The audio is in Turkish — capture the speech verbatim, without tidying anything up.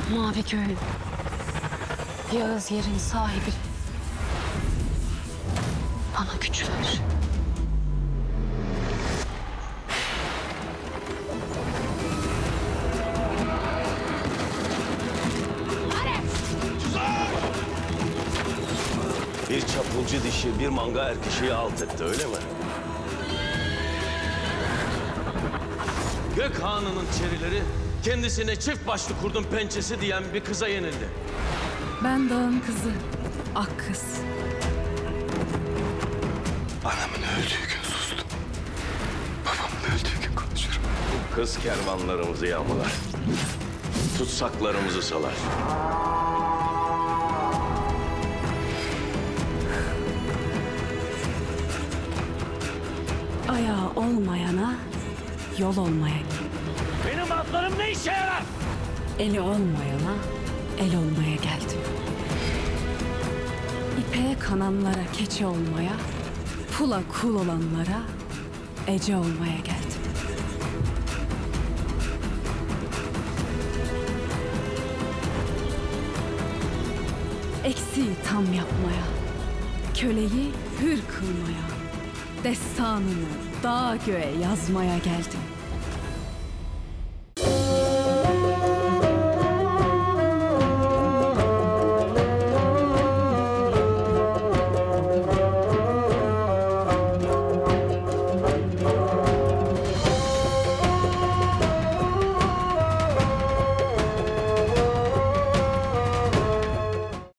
Mavi göğün, Yağız yerin sahibi. Bana güç ver. Bir çapulcu dişi bir manga erkeği alt etti, öyle mi? Gök Hanı'nın çerileri kendisine çift başlı kurdun pençesi diyen bir kıza yenildi. Ben dağın kızı, ak kız. Anamın öldüğü gün sustum. Babamın öldüğü gün konuşurum. Bu kız kervanlarımızı yağmalar. Tutsaklarımızı salar. Ayağı olmayana yol olmaya gel. Benim atlarım ne işe yarar? Eli olmayana el olmaya geldim. İpeğe kananlara keçe olmaya, pula kul olanlara ece olmaya geldim. Eksiği tam yapmaya, köleyi hür kılmaya, destanını dağ göğe yazmaya geldim.